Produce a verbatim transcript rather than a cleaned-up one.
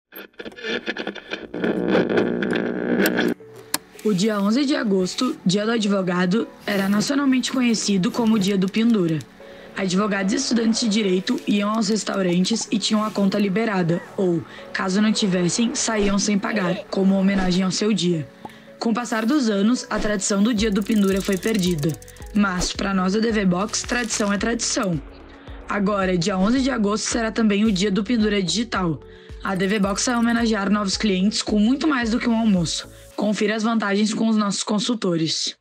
O dia onze de agosto, Dia do Advogado, era nacionalmente conhecido como o Dia do Pendura. Advogados e estudantes de direito iam aos restaurantes e tinham a conta liberada, ou, caso não tivessem, saíam sem pagar, como homenagem ao seu dia. Com o passar dos anos, a tradição do Dia do Pendura foi perdida. Mas, para nós da D V Box, tradição é tradição. Agora, dia onze de agosto, será também o Dia do Pendura Digital. A D V Box vai homenagear novos clientes com muito mais do que um almoço. Confira as vantagens com os nossos consultores.